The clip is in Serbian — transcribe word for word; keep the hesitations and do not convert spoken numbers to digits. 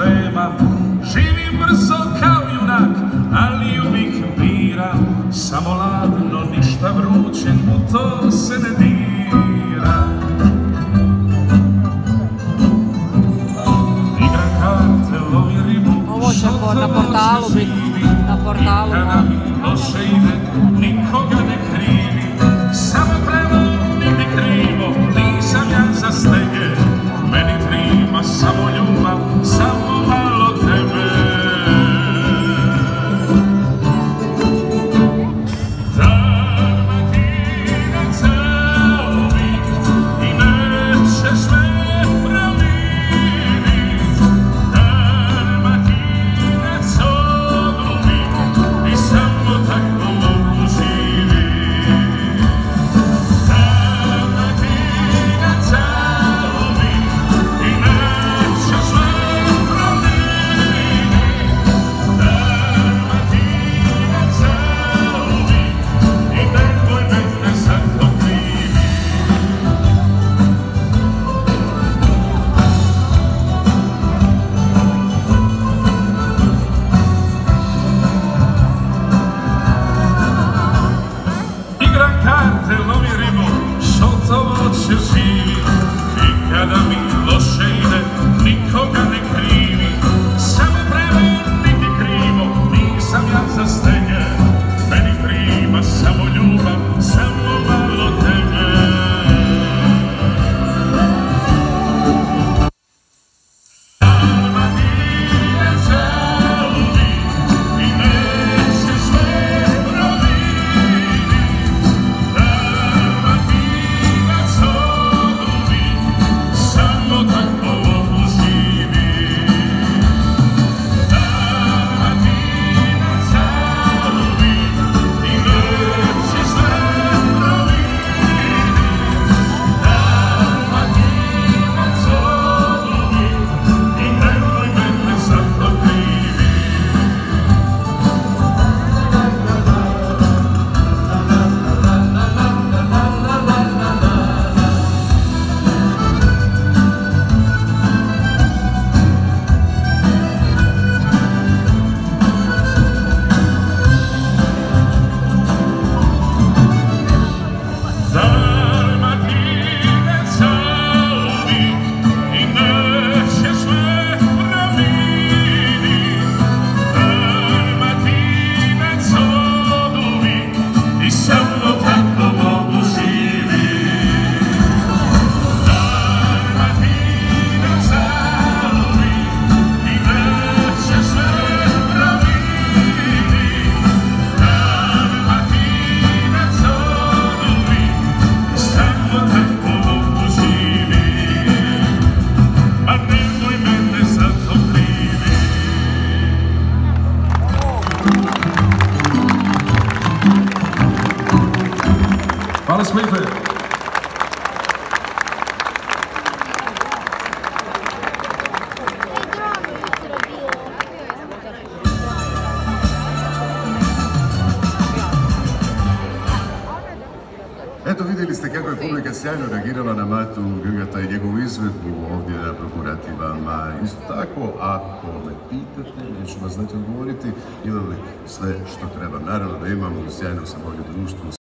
sprema, živim brzo kao junak, ali uvijek bira, samo ladno, ništa vruće, u to se ne dira. Igra karte, lovi ribu, ovo će na portalu biti, na portalu. Kada mi loše ide, nikoga ne krivi, samo pravo, nigdje krivo, nisam ja za stege, meni trima samo ljubav, samo malo tebe. Dalmatinac zauvijek i neće sve promijenit, Dalmatinac oduvijek i samo tako mogu živit. Dalmatinac zauvijek i neće sve promijenit, Dalmatinac zauvijek i nemoj mene za to krivit. Igram karte, lovi ribu, šotovo će živit, i kada mi loše ide, nikoga ne krivi, samo pravo, nigdje krivo, nisam ja za stege, meni prima samo ljubav, samo malo tebe. Dalmatinac zauvijek i neće sve promijenit, Dalmatinac oduvijek, samo tako mogu živit. Dalmatinac zauvijek i neće sve promijenit, Dalmatinac oduvijek i nemoj mene za to krivit. Dalmatinac zauvijek i neće sve promijenit, Dalmatinac oduvijek i samo tako mogu živit. Dalmatinac zauvijek i neće sve promijenit, Dalmatinac oduvijek samo tako mogu živit. A nemoj mene za to krivit. Hvala Splitte. Eto, vidjeli ste kako je publika sjajno reagirala na Matu Grgata i njegovu izvedbu ovdje na Prokurativama. Isto tako, ako me pitate, neću vas znati odgovoriti, imam li sve što treba. Naravno da imamo, sjajno sam ovdje društvu.